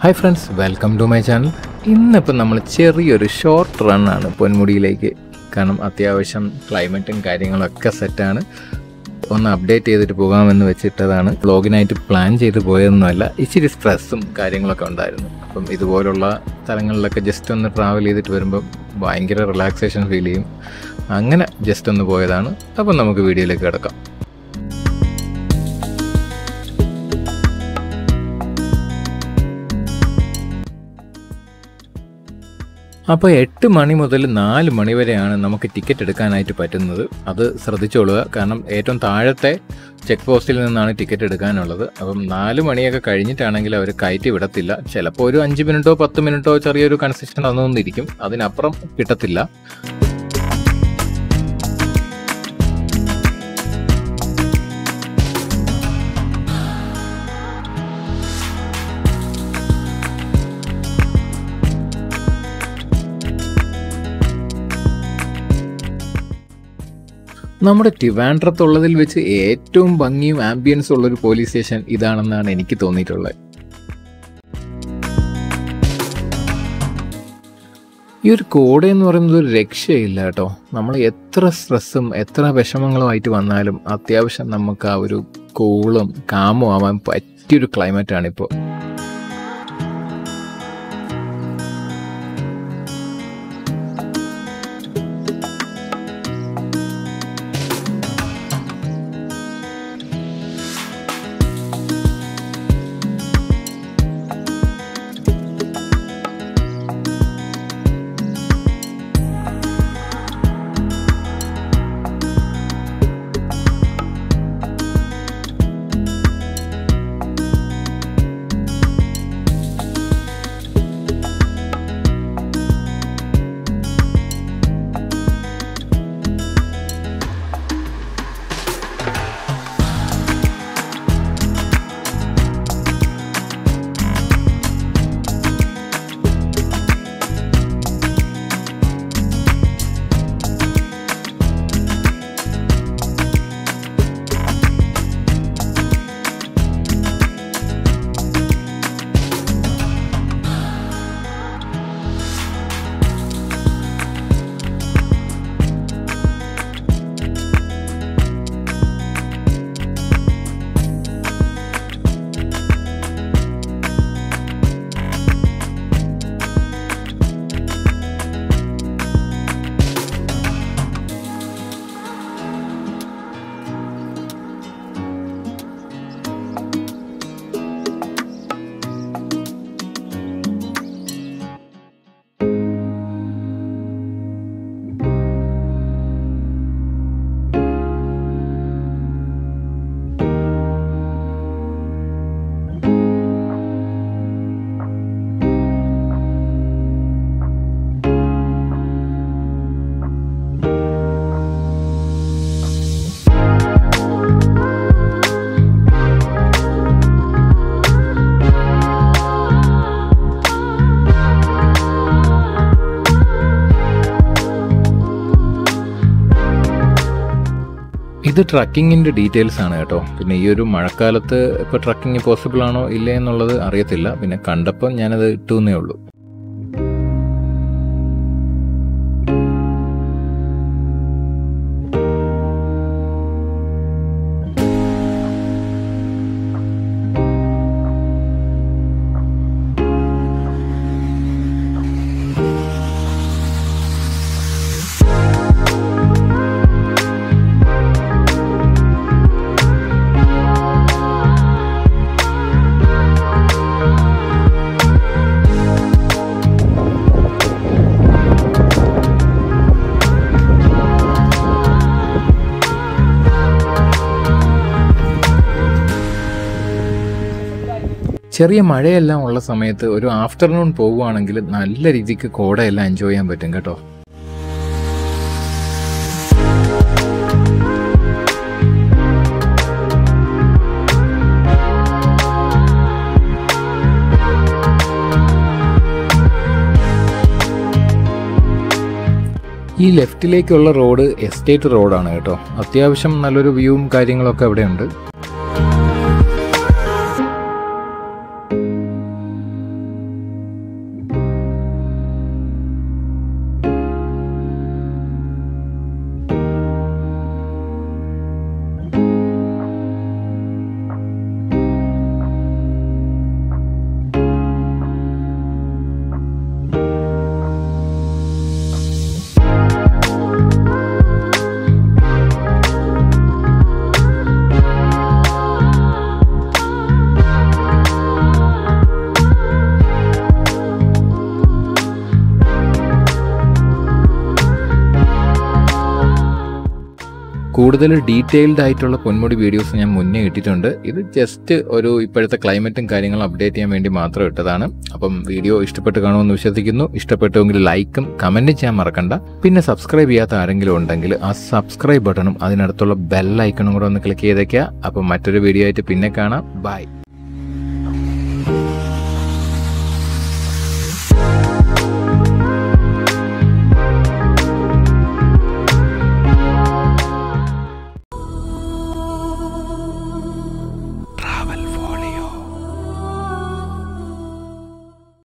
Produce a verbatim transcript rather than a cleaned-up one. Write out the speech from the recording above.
Hi friends, welcome to my channel. ഇന്നിപ്പോൾ നമ്മൾ ചെറിയൊരു ഷോർട്ട് റൺ ആണ് പൊന്മുടിയിലേക്ക്. കാരണം അത്യാവശ്യം ക്ലൈമറ്റും കാര്യങ്ങളൊക്കെ സെറ്റാണ്. ഒന്ന് അപ്ഡേറ്റ് ചെയ്തിട്ട് പോകാമെന്ന് വെച്ചിട്ടതാണ്. വ്ലോഗിനായിട്ട് പ്ലാൻ ചെയ്ത് പോയതൊന്നുമല്ല. ഇച്ചിരി സ്ട്രെസ്സും കാര്യങ്ങളൊക്കെ ഉണ്ടായിരുന്നു. അപ്പം ഇതുപോലുള്ള സ്ഥലങ്ങളിലൊക്കെ ജസ്റ്റ് ഒന്ന് ട്രാവൽ ചെയ്തിട്ട് വരുമ്പോൾ ഭയങ്കര റിലാക്സേഷൻ ഫീൽ ചെയ്യും. അങ്ങനെ ജസ്റ്റ് ഒന്ന് പോയതാണ്. അപ്പം നമുക്ക് വീഡിയോയിലേക്ക് കിടക്കാം. അപ്പോൾ എട്ട് മണി മുതൽ നാല് മണി വരെയാണ് നമുക്ക് ടിക്കറ്റ് എടുക്കാനായിട്ട് പറ്റുന്നത്. അത് ശ്രദ്ധിച്ചോളുക. കാരണം ഏറ്റവും താഴത്തെ ചെക്ക് പോസ്റ്റിൽ നിന്നാണ് ടിക്കറ്റ് എടുക്കാനുള്ളത്. അപ്പം നാല് മണിയൊക്കെ കഴിഞ്ഞിട്ടാണെങ്കിൽ അവർ കയറ്റി വിടത്തില്ല. ചിലപ്പോൾ ഒരു അഞ്ച് മിനിറ്റോ പത്ത് മിനിറ്റോ ചെറിയൊരു കൺസെഷൻ തന്നുകൊണ്ടിരിക്കും. അതിനപ്പുറം കിട്ടത്തില്ല. നമ്മുടെ ട്രിവാൻഡ്രത്തുള്ളതിൽ വെച്ച് ഏറ്റവും ഭംഗിയും ആംബിയൻസും ഉള്ളൊരു പോലീസ് സ്റ്റേഷൻ ഇതാണെന്നാണ് എനിക്ക് തോന്നിയിട്ടുള്ളത്. ഈ ഒരു കോട എന്ന് പറയുന്നത് ഒരു രക്ഷയില്ല കേട്ടോ. നമ്മൾ എത്ര സ്ട്രെസ്സും എത്ര വിഷമങ്ങളുമായിട്ട് വന്നാലും അത്യാവശ്യം നമുക്ക് ആ ഒരു കൂളും കാമും ആവാൻ പറ്റിയൊരു ക്ലൈമറ്റാണിപ്പോൾ. ഇത് ട്രക്കിങ്ങിൻ്റെ ഡീറ്റെയിൽസ് ആണ് കേട്ടോ. പിന്നെ ഈ ഒരു മഴക്കാലത്ത് ഇപ്പോൾ ട്രക്കിങ് പോസിബിൾ ആണോ ഇല്ലേ എന്നുള്ളത് അറിയത്തില്ല. പിന്നെ കണ്ടപ്പോൾ ഞാനത് ഇട്ടുവെന്നേ ഉള്ളൂ. ചെറിയ മഴയെല്ലാം ഉള്ള സമയത്ത് ഒരു ആഫ്റ്റർനൂൺ പോവുകയാണെങ്കിൽ നല്ല രീതിക്ക് കോടയെല്ലാം എൻജോയ് ചെയ്യാൻ പറ്റും കേട്ടോ. ഈ ലെഫ്റ്റിലേക്കുള്ള റോഡ് എസ്റ്റേറ്റ് റോഡാണ് കേട്ടോ. അത്യാവശ്യം നല്ലൊരു വ്യൂവും കാര്യങ്ങളൊക്കെ അവിടെ ഉണ്ട്. കൂടുതൽ ഡീറ്റെയിൽഡ് ആയിട്ടുള്ള പൊന്മുടി വീഡിയോസ് ഞാൻ മുന്നേ ഇട്ടിട്ടുണ്ട്. ഇത് ജസ്റ്റ് ഒരു ഇപ്പോഴത്തെ ക്ലൈമറ്റും കാര്യങ്ങളും അപ്ഡേറ്റ് ചെയ്യാൻ വേണ്ടി മാത്രം ഇട്ടതാണ്. അപ്പം വീഡിയോ ഇഷ്ടപ്പെട്ട് കാണുമെന്ന് വിശ്വസിക്കുന്നു. ഇഷ്ടപ്പെട്ടുവെങ്കിൽ ലൈക്കും കമൻറ്റും ചെയ്യാൻ മറക്കണ്ട. പിന്നെ സബ്സ്ക്രൈബ് ചെയ്യാത്ത ആരെങ്കിലും ഉണ്ടെങ്കിൽ ആ സബ്സ്ക്രൈബ് ബട്ടണും അതിനടുത്തുള്ള ബെൽ ഐക്കണും കൂടെ ഒന്ന് ക്ലിക്ക് ചെയ്തേക്കുക. അപ്പം മറ്റൊരു വീഡിയോ ആയിട്ട് പിന്നെ കാണാം. ബൈ.